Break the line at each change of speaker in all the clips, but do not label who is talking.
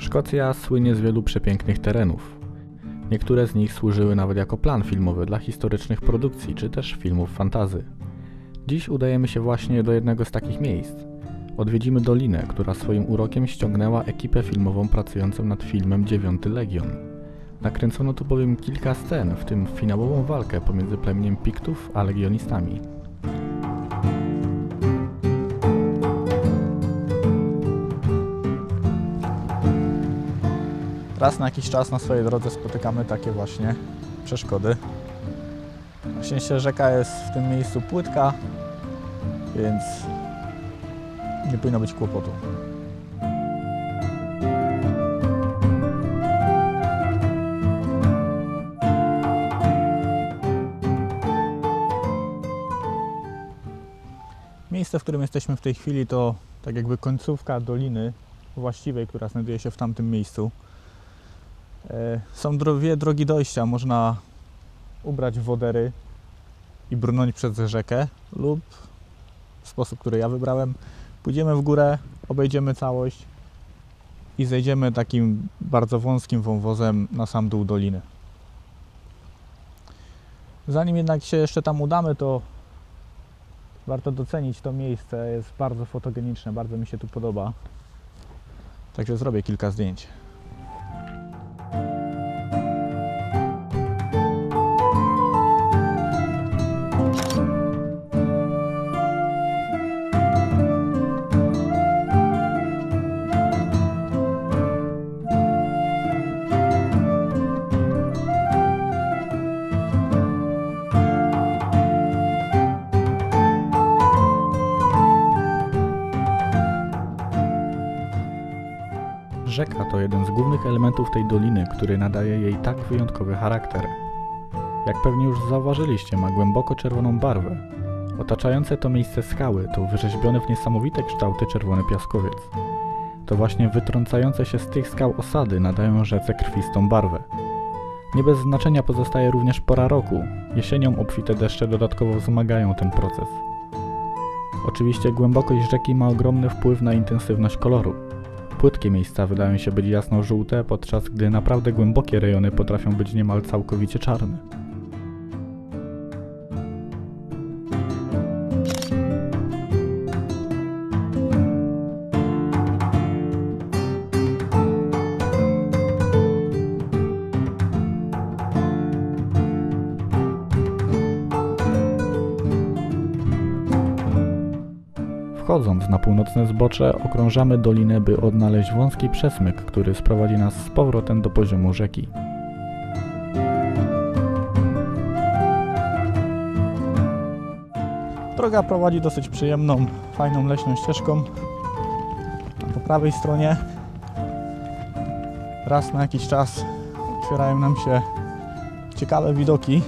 Szkocja słynie z wielu przepięknych terenów. Niektóre z nich służyły nawet jako plan filmowy dla historycznych produkcji czy też filmów fantasy. Dziś udajemy się właśnie do jednego z takich miejsc. Odwiedzimy Dolinę, która swoim urokiem ściągnęła ekipę filmową pracującą nad filmem 9 Legion. Nakręcono tu bowiem kilka scen, w tym finałową walkę pomiędzy plemieniem Piktów a legionistami. Raz na jakiś czas na swojej drodze spotykamy takie właśnie przeszkody. Na szczęście rzeka jest w tym miejscu płytka, więc nie powinno być kłopotu. Miejsce, w którym jesteśmy w tej chwili, to tak jakby końcówka doliny właściwej, która znajduje się w tamtym miejscu. Są dwie drogi dojścia. Można ubrać wodery i brnąć przez rzekę lub w sposób, który ja wybrałem, pójdziemy w górę, obejdziemy całość i zejdziemy takim bardzo wąskim wąwozem na sam dół doliny. Zanim jednak się jeszcze tam udamy, to warto docenić to miejsce. Jest bardzo fotogeniczne, bardzo mi się tu podoba. Także zrobię kilka zdjęć. Rzeka to jeden z głównych elementów tej doliny, który nadaje jej tak wyjątkowy charakter. Jak pewnie już zauważyliście, ma głęboko czerwoną barwę. Otaczające to miejsce skały to wyrzeźbione w niesamowite kształty czerwony piaskowiec. To właśnie wytrącające się z tych skał osady nadają rzece krwistą barwę. Nie bez znaczenia pozostaje również pora roku. Jesienią obfite deszcze dodatkowo wzmagają ten proces. Oczywiście głębokość rzeki ma ogromny wpływ na intensywność koloru. Płytkie miejsca wydają się być jasno-żółte, podczas gdy naprawdę głębokie rejony potrafią być niemal całkowicie czarne. Wchodząc na północne zbocze, okrążamy dolinę, by odnaleźć wąski przesmyk, który sprowadzi nas z powrotem do poziomu rzeki. Droga prowadzi dosyć przyjemną, fajną leśną ścieżką. Po prawej stronie raz na jakiś czas otwierają nam się ciekawe widoki.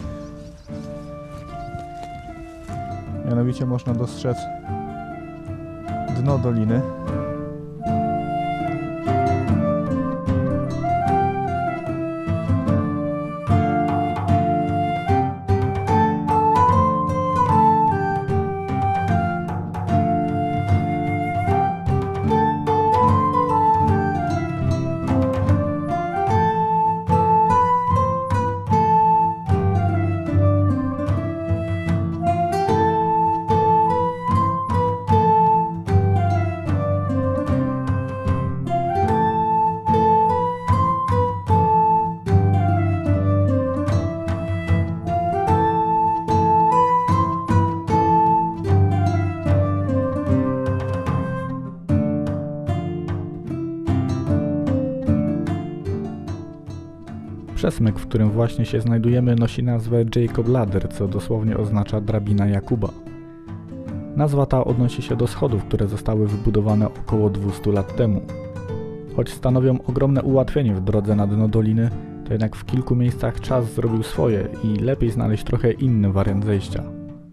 Mianowicie można dostrzec dno doliny. Przesmyk, w którym właśnie się znajdujemy, nosi nazwę Jacob Ladder, co dosłownie oznacza drabina Jakuba. Nazwa ta odnosi się do schodów, które zostały wybudowane około 200 lat temu. Choć stanowią ogromne ułatwienie w drodze na dno doliny, to jednak w kilku miejscach czas zrobił swoje i lepiej znaleźć trochę inny wariant zejścia.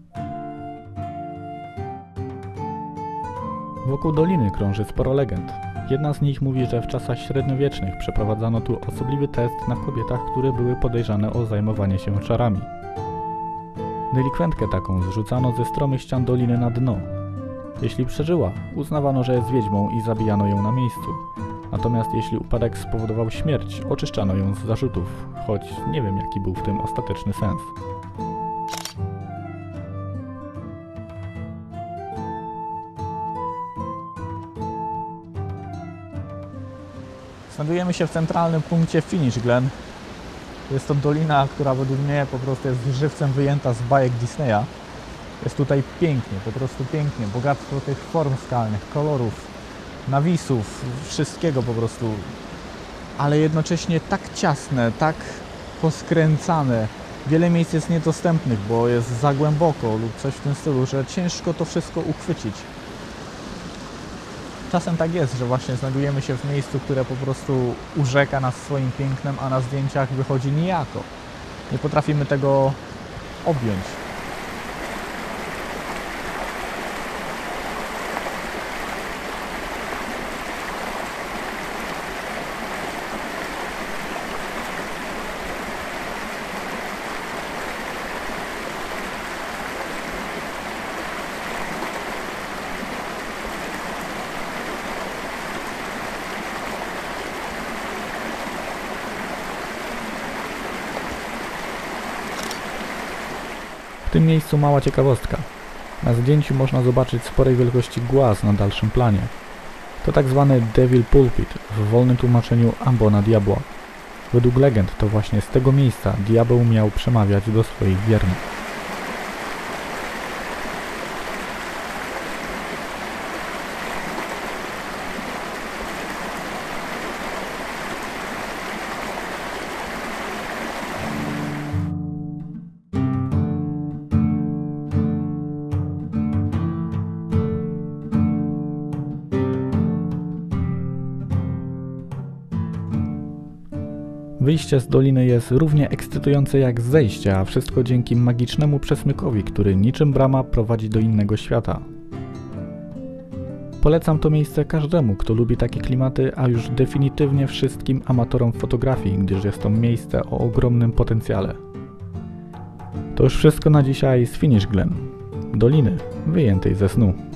Wokół doliny krąży sporo legend. Jedna z nich mówi, że w czasach średniowiecznych przeprowadzano tu osobliwy test na kobietach, które były podejrzane o zajmowanie się czarami. Delikwentkę taką zrzucano ze stromych ścian doliny na dno. Jeśli przeżyła, uznawano, że jest wiedźmą i zabijano ją na miejscu. Natomiast jeśli upadek spowodował śmierć, oczyszczano ją z zarzutów, choć nie wiem jaki był w tym ostateczny sens. Znajdujemy się w centralnym punkcie Finish Glen. Jest to dolina, która według mnie po prostu jest żywcem wyjęta z bajek Disneya. Jest tutaj pięknie, po prostu pięknie, bogactwo tych form skalnych, kolorów, nawisów, wszystkiego po prostu, ale jednocześnie tak ciasne, tak poskręcane. Wiele miejsc jest niedostępnych, bo jest za głęboko lub coś w tym stylu, że ciężko to wszystko uchwycić. Czasem tak jest, że właśnie znajdujemy się w miejscu, które po prostu urzeka nas swoim pięknem, a na zdjęciach wychodzi nijako. Nie potrafimy tego objąć. W tym miejscu mała ciekawostka. Na zdjęciu można zobaczyć sporej wielkości głaz na dalszym planie. To tak zwany Devil Pulpit, w wolnym tłumaczeniu ambona diabła. Według legend to właśnie z tego miejsca diabeł miał przemawiać do swoich wiernych. Wyjście z doliny jest równie ekscytujące jak zejście, a wszystko dzięki magicznemu przesmykowi, który niczym brama prowadzi do innego świata. Polecam to miejsce każdemu, kto lubi takie klimaty, a już definitywnie wszystkim amatorom fotografii, gdyż jest to miejsce o ogromnym potencjale. To już wszystko na dzisiaj z Finish Glen, doliny wyjętej ze snu.